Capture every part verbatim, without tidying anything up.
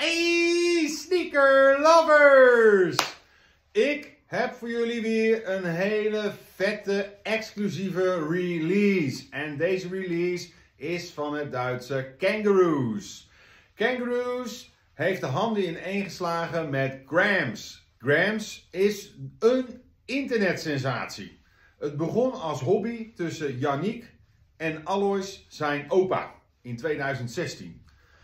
Hey sneaker lovers! Ik heb voor jullie weer een hele vette exclusieve release. En deze release is van het Duitse Kangaroos. Kangaroos heeft de handen ineengeslagen met Grams. Grams is een internetsensatie. Het begon als hobby tussen Yannick en Alois, zijn opa, in tweeduizend zestien.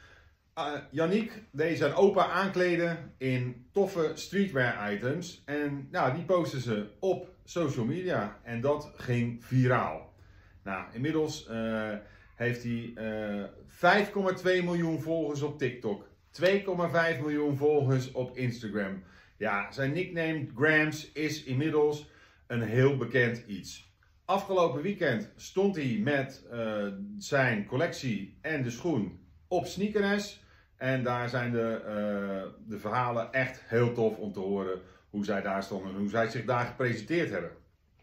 Uh, Yannick deed zijn opa aankleden in toffe streetwear items en nou, die postten ze op social media en dat ging viraal. Nou, inmiddels uh, heeft hij uh, vijf komma twee miljoen volgers op TikTok, twee komma vijf miljoen volgers op Instagram. Ja, zijn nickname Grams is inmiddels een heel bekend iets. Afgelopen weekend stond hij met uh, zijn collectie en de schoen op Sneakernest. En daar zijn de, uh, de verhalen echt heel tof om te horen hoe zij daar stonden en hoe zij zich daar gepresenteerd hebben.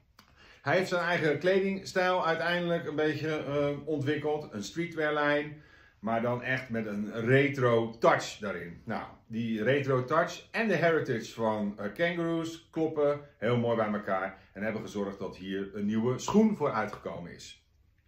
Hij heeft zijn eigen kledingstijl uiteindelijk een beetje uh, ontwikkeld. Een streetwear lijn, maar dan echt met een retro touch daarin. Nou, die retro touch en de heritage van uh, Kangaroos kloppen heel mooi bij elkaar. En hebben gezorgd dat hier een nieuwe schoen voor uitgekomen is.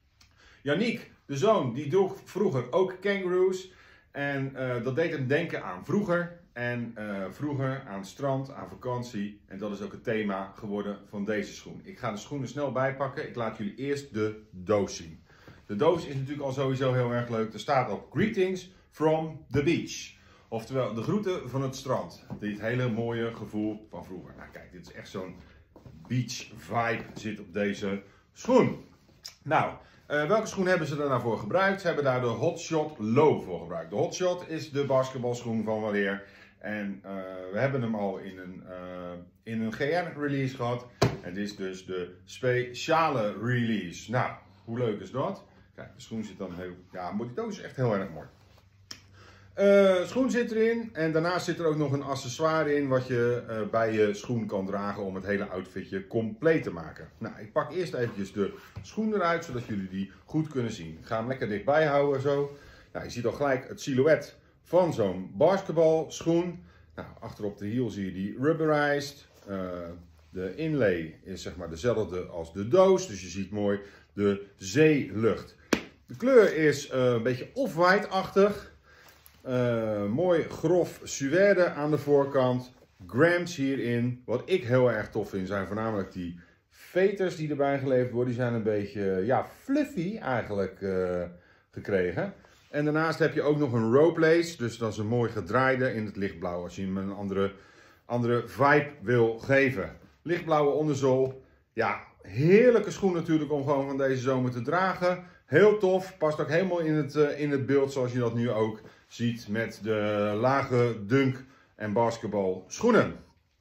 Yannick, de zoon, die droeg vroeger ook Kangaroos. En uh, dat deed hem denken aan vroeger. En uh, vroeger aan het strand, aan vakantie. En dat is ook het thema geworden van deze schoen. Ik ga de schoenen snel bijpakken. Ik laat jullie eerst de doos zien. De doos is natuurlijk al sowieso heel erg leuk. Er staat op Greetings from the beach. Oftewel de groeten van het strand. Dit hele mooie gevoel van vroeger. Nou kijk, dit is echt zo'n beach vibe zit op deze schoen. Nou, uh, welke schoen hebben ze er nou voor gebruikt? Ze hebben daar de Hotshot Low voor gebruikt. De Hotshot is de basketbalschoen van weleer. En uh, we hebben hem al in een, uh, in een G R release gehad. En dit is dus de speciale release. Nou, hoe leuk is dat? Kijk, de schoen zit dan heel... Ja, die doos is echt heel erg mooi. Uh, schoen zit erin en daarnaast zit er ook nog een accessoire in wat je uh, bij je schoen kan dragen om het hele outfitje compleet te maken. Nou, ik pak eerst eventjes de schoen eruit zodat jullie die goed kunnen zien. Ik ga hem lekker dichtbij houden zo. Nou, je ziet al gelijk het silhouet van zo'n basketbalschoen. Nou, achterop de hiel zie je die rubberized. Uh, de inlay is zeg maar dezelfde als de doos, dus je ziet mooi de zeelucht. De kleur is uh, een beetje off-white-achtig. Uh, mooi grof suède aan de voorkant. Grams hierin. Wat ik heel erg tof vind zijn voornamelijk die veters die erbij geleverd worden. Die zijn een beetje ja, fluffy eigenlijk uh, gekregen. En daarnaast heb je ook nog een rope lace. Dus dat is een mooi gedraaide in het lichtblauw. Als je hem een andere, andere vibe wil geven. Lichtblauwe onderzool. Ja, heerlijke schoen natuurlijk om gewoon van deze zomer te dragen. Heel tof. Past ook helemaal in het, uh, in het beeld zoals je dat nu ook ziet met de lage dunk en basketbal schoenen.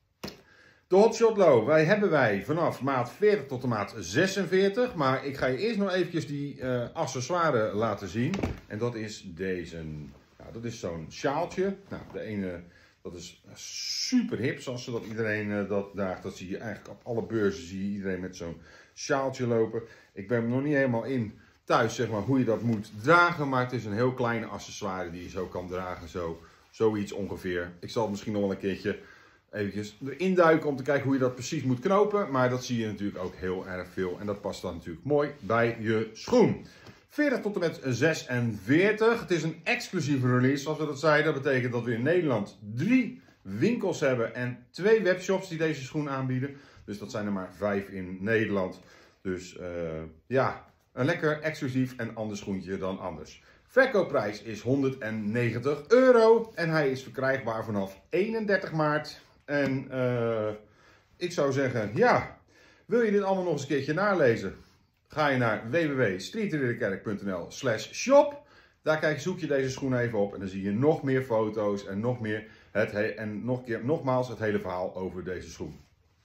De Hotshot Low, wij hebben wij vanaf maat veertig tot de maat zesenveertig. Maar ik ga je eerst nog eventjes die uh, accessoire laten zien. En dat is deze. Nou, dat is zo'n sjaaltje. Nou, de ene, dat is super hip zoals dat iedereen uh, dat draagt. Dat zie je eigenlijk op alle beurzen, zie je iedereen met zo'n sjaaltje lopen. Ik ben er nog niet helemaal in thuis, zeg maar, hoe je dat moet dragen. Maar het is een heel kleine accessoire die je zo kan dragen. Zo, zoiets ongeveer. Ik zal het misschien nog wel een keertje eventjes erin duiken om te kijken hoe je dat precies moet knopen. Maar dat zie je natuurlijk ook heel erg veel. En dat past dan natuurlijk mooi bij je schoen. veertig tot en met zesenveertig. Het is een exclusieve release, zoals we dat zeiden. Dat betekent dat we in Nederland drie winkels hebben en twee webshops die deze schoen aanbieden. Dus dat zijn er maar vijf in Nederland. Dus uh, ja... Een lekker exclusief en ander schoentje dan anders. Verkoopprijs is honderdnegentig euro en hij is verkrijgbaar vanaf eenendertig maart. En uh, ik zou zeggen, ja, wil je dit allemaal nog eens een keertje nalezen? Ga je naar w w w punt streetridderkerk punt n l slash shop. Daar kijk, zoek je deze schoen even op en dan zie je nog meer foto's en nog meer het en nog keer, nogmaals het hele verhaal over deze schoen.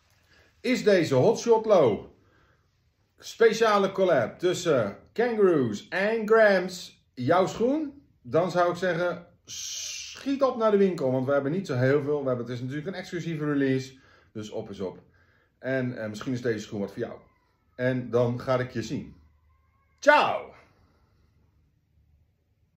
Is deze Hotshot Low speciale collab tussen Kangaroos en Grams jouw schoen? Dan zou ik zeggen, schiet op naar de winkel, want we hebben niet zo heel veel. We hebben, het is natuurlijk een exclusieve release, dus op is op. En eh, misschien is deze schoen wat voor jou. En dan ga ik je zien. Ciao!